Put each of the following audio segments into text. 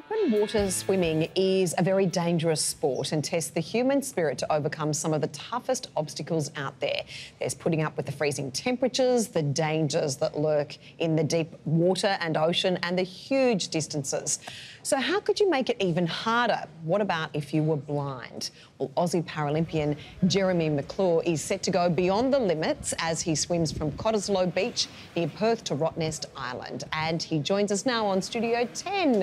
Open water swimming is a very dangerous sport and tests the human spirit to overcome some of the toughest obstacles out there. There's putting up with the freezing temperatures, the dangers that lurk in the deep water and ocean, and the huge distances. So how could you make it even harder? What about if you were blind? Well, Aussie Paralympian Jeremy McClure is set to go beyond the limits as he swims from Cottesloe Beach near Perth to Rottnest Island. And he joins us now on Studio 10.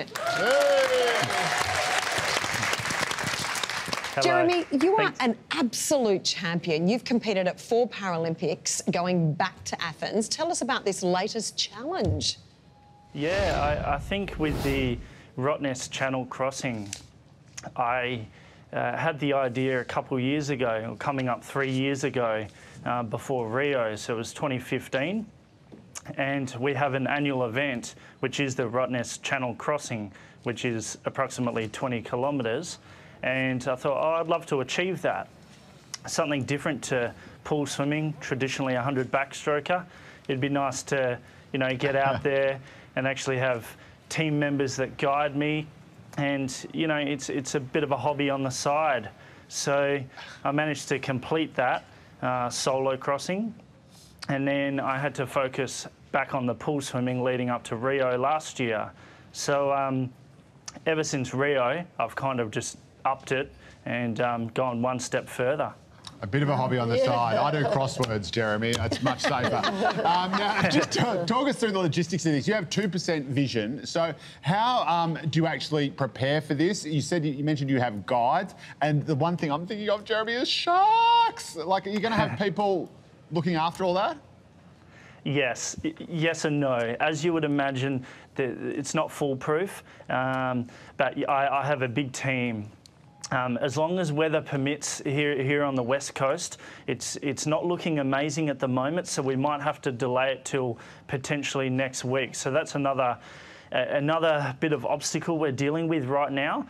Jeremy, you are an absolute champion. You've competed at 4 Paralympics going back to Athens. Tell us about this latest challenge. Yeah, I think with the Rottnest Channel crossing, I had the idea a couple of years ago, or coming up 3 years ago, before Rio, so it was 2015. And we have an annual event, which is the Rottnest Channel crossing, which is approximately 20 kilometres. And I thought, oh, I'd love to achieve that. Something different to pool swimming, traditionally a 100 backstroker. It'd be nice to, you know, get out there and actually have team members that guide me. And, you know, it's a bit of a hobby on the side. So I managed to complete that solo crossing. And then I had to focus back on the pool swimming leading up to Rio last year. So ever since Rio, I've kind of just upped it and gone one step further. A bit of a hobby on the side. I do crosswords, Jeremy. It's much safer. Now, just talk us through the logistics of this. You have 2% vision. So how do you actually prepare for this? You mentioned you have guides. And the one thing I'm thinking of, Jeremy, is sharks. Like, are you going to have people looking after all that? Yes and no. As you would imagine, it's not foolproof, but I have a big team. As long as weather permits here on the West Coast, it's not looking amazing at the moment, so we might have to delay it till potentially next week. So that's another bit of obstacle we're dealing with right now.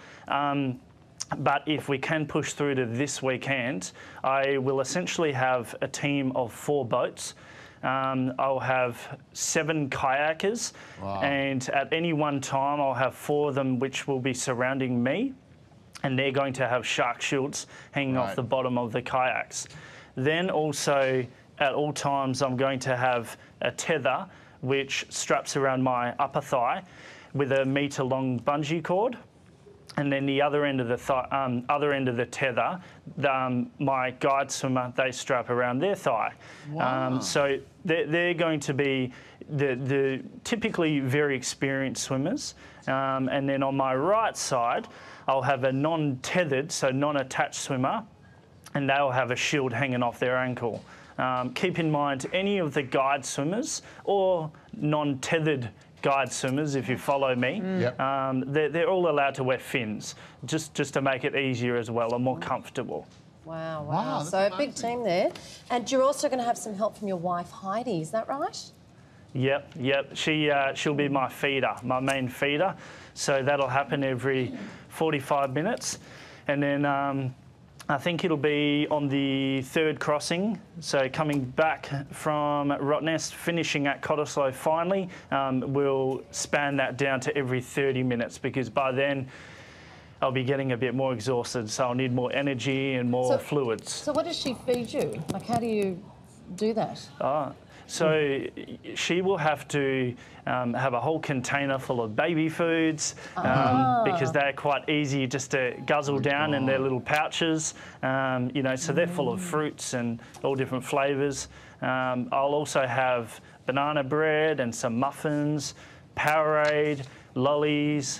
But if we can push through to this weekend, I will essentially have a team of 4 boats. I'll have 7 kayakers, and at any one time I'll have 4 of them which will be surrounding me, and they're going to have shark shields hanging off the bottom of the kayaks. Then also at all times I'm going to have a tether which straps around my upper thigh with a metre-long bungee cord. And then the other end of the tether, my guide swimmer, they strap around their thigh. Wow. So they're going to be the typically very experienced swimmers. And then on my right side, I'll have a non-tethered, so non-attached swimmer, and they'll have a shield hanging off their ankle. Keep in mind, any of the guide swimmers or non-tethered guide swimmers, if you follow me, they're all allowed to wear fins, just to make it easier as well and more comfortable. Wow. So a big team there. And you're also going to have some help from your wife, Heidi, is that right? Yep. She'll be my feeder, my main feeder. So that'll happen every 45 minutes. And then I think it'll be on the 3rd crossing, so coming back from Rottnest, finishing at Cottesloe finally, we'll span that down to every 30 minutes because by then I'll be getting a bit more exhausted, so I'll need more energy and more fluids. So what does she feed you? Like, how do you do that? So she will have to have a whole container full of baby foods because they're quite easy just to guzzle down in their little pouches. You know, so they're full of fruits and all different flavours. I'll also have banana bread and some muffins, Powerade, lollies,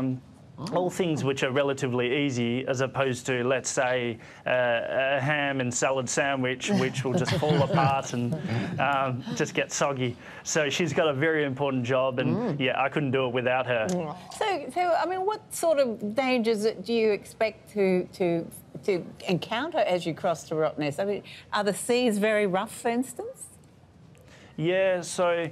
all things which are relatively easy as opposed to, let's say, a ham and salad sandwich, which will just fall apart and just get soggy. So she's got a very important job, and yeah, I couldn't do it without her. So I mean, what sort of dangers do you expect to encounter as you cross to Rottnest? I mean, are the seas very rough, for instance? Yeah, so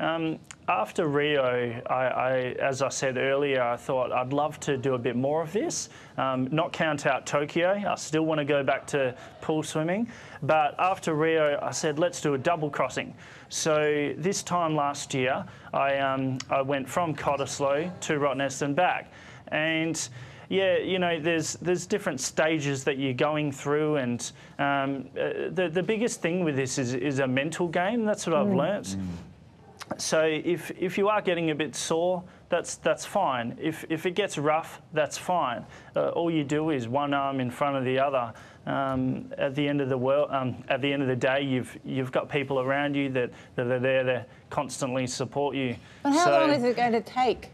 after Rio, as I said earlier, I thought I'd love to do a bit more of this. Not count out Tokyo. I still want to go back to pool swimming. But after Rio, I said, let's do a double crossing. So this time last year, I went from Cottesloe to Rottnest and back. And yeah, you know, there's different stages that you're going through, and the biggest thing with this is a mental game. That's what I've learnt. So if you are getting a bit sore, that's fine. If it gets rough, that's fine. All you do is one arm in front of the other. At the end of the day, you've got people around you that are there to constantly support you. But how long is it going to take?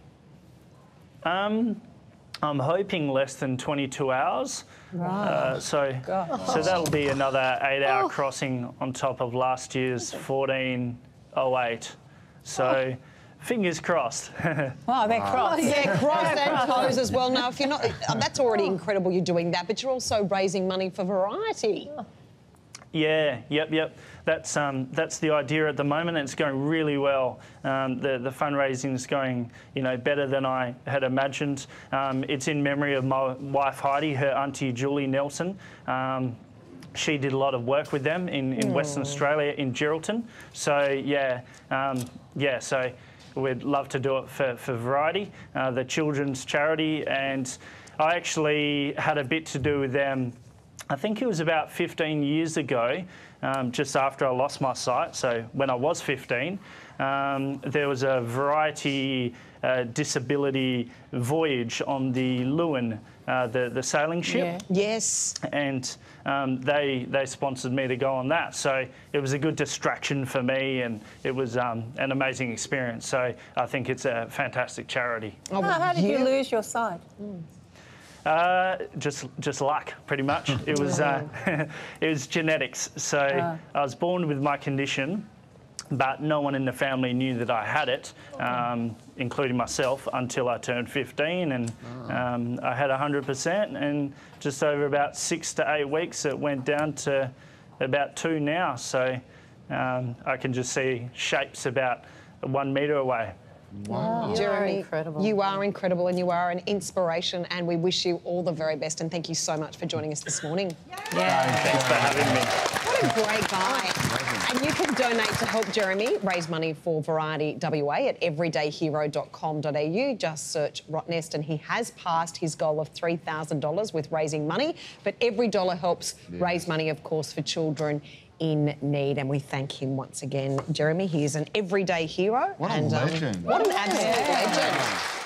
I'm hoping less than 22 hours. Right. So that'll be another 8-hour crossing on top of last year's 14:08. So fingers crossed. Wow, they're crossed. Yeah, crossed and toes as well. Now, if you're not, that's already incredible you're doing that, but you're also raising money for Variety. Yeah, yep. That's the idea at the moment. It's going really well. The fundraising is going, you know, better than I had imagined. It's in memory of my wife Heidi, her auntie Julie Nelson. She did a lot of work with them in Western Australia, in Geraldton. So so we'd love to do it for Variety, the children's charity. And I actually had a bit to do with them. I think it was about 15 years ago, just after I lost my sight. So when I was 15, there was a Variety disability voyage on the Lewin, the sailing ship. Yeah. Yes. And they sponsored me to go on that. So it was a good distraction for me, and it was an amazing experience. So I think it's a fantastic charity. Oh, how did you lose your sight? Just luck, pretty much. It was it was genetics. So I was born with my condition, but no one in the family knew that I had it, including myself, until I turned 15, and I had 100%. And just over about 6 to 8 weeks, it went down to about 2 now. So I can just see shapes about 1 metre away. Wow. Jeremy, incredible. You are incredible, and you are an inspiration, and we wish you all the very best, and thank you so much for joining us this morning. Thanks for having me. What a great guy. And you can donate to help Jeremy raise money for Variety WA at everydayhero.com.au. Just search Rottnest, and he has passed his goal of $3,000 with raising money, but every dollar helps raise money, of course, for children in need, and we thank him once again. Jeremy, he is an everyday hero. What a legend. What an absolute legend.